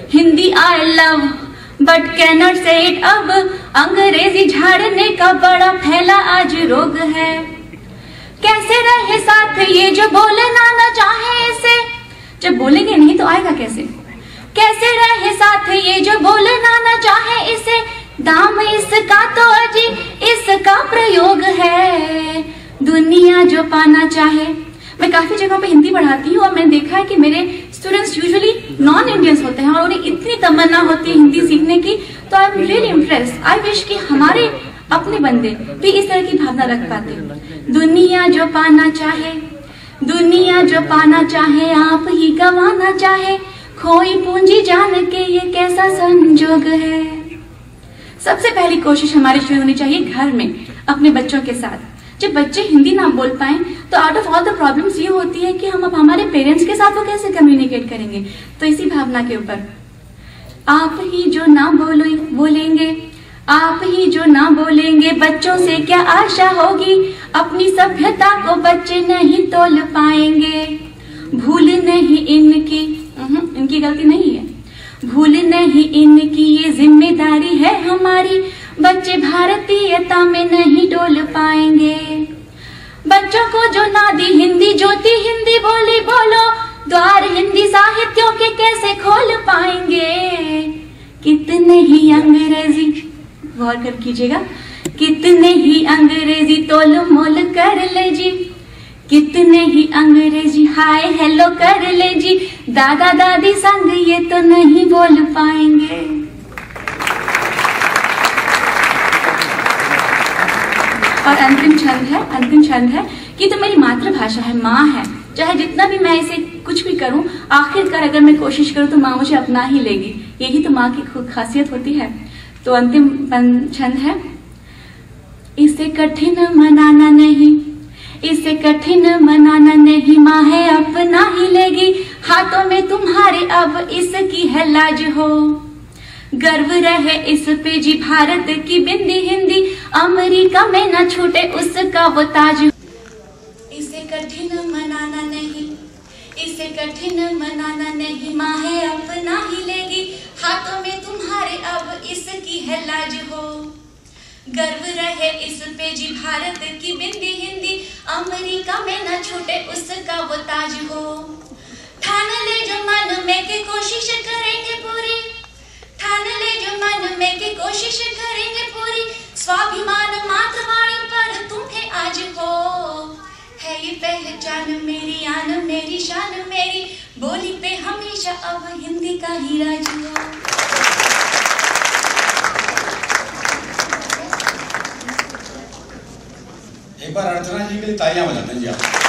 Hindi I love but cannot say it अब। अंग्रेजी झाड़ने का बड़ा फैला आज रोग है। कैसे रहे साथ ये जो बोलना न चाहे इसे, जब बोलेंगे नहीं तो आएगा कैसे। कैसे रहे साथ ये जो बोलना न चाहे इसे, दाम इसका तो अजी इसका प्रयोग है। दुनिया जो पाना चाहे। मैं काफी जगहों पे हिंदी पढ़ाती हूँ और मैंने देखा है कि मेरे स्टूडेंट्स यूजुअली नॉन इंडियंस होते हैं और उन्हें इतनी तमन्ना होती है हिंदी सीखने की। तो I am really impressed. I wish कि हमारे अपने बंदे भी इस तरह की भावना रख पाते। दुनिया जो पाना चाहे, दुनिया जो पाना चाहे, आप ही गंवाना चाहे, खोई पूंजी जान के ये कैसा संजोग है। सबसे पहली कोशिश हमारी शुरू होनी चाहिए घर में अपने बच्चों के साथ। जब बच्चे हिंदी ना बोल पाए तो out of all the problems ये होती है कि हम अब हमारे पेरेंट्स के साथ वो कैसे कम्युनिकेट करेंगे। तो इसी भावना के ऊपर आप ही जो ना बोलेंगे, आप ही जो ना बोलेंगे, बच्चों से क्या आशा होगी। अपनी सभ्यता को बच्चे नहीं तोल पाएंगे। भूल नहीं इनकी, इनकी गलती नहीं है। भूल नहीं इनकी ये जिम्मेदारी है हमारी। बच्चे भारतीयता में नहीं डोल पाएंगे। बच्चों को जो ना दी हिंदी ज्योति, हिंदी बोली बोलो, द्वार हिंदी साहित्यों के कैसे खोल पाएंगे। कितने ही अंग्रेजी, गौर कर कीजिएगा, कितने ही अंग्रेजी तोल मोल कर ले जी। कितने ही अंग्रेजी हाय हेलो कर ले जी। दादा दादी संग ये तो नहीं बोल पाएंगे। और अंतिम छंद है कि तो मेरी मातृभाषा है, माँ है। चाहे जितना भी मैं इसे कुछ भी करूं, आखिरकार अगर मैं कोशिश करूं तो माँ मुझे अपना ही लेगी। यही तो माँ की खुद खासियत होती है। तो अंतिम छंद है, इसे कठिन मनाना नहीं, इसे कठिन मनाना नहीं, माँ है अपना ही लेगी। हाथों में तुम्हारे अब इसकी है लाज हो। गर्व रहे इस पे जी भारत की बिंदी हिंदी। अमेरिका में न छूटे उसका वो ताज। इसे कठिन मनाना नहीं, इसे कठिन मनाना नहीं, माँ है अपना ही लेगी। हाथों में तुम्हारे अब इसकी है लाज हो। गर्व रहे इस पे जी भारत की बिंदी हिंदी। अमेरिका में न छूटे उसका वो ताज हो। ठान ले जो मन में के कोशिश करेंगे पूरी। ठान ले जो मन में के कोशिश करेंगे पूरी। स्वाभिमान मातृवाणी पर तुम्हें आज हो। है ये पहचान मेरी, आन मेरी, शान मेरी। बोली पे हमेशा अब हिंदी का ही राज हो। एक बार अर्चना जी के लिए तालियां बजाते हैं जी आप।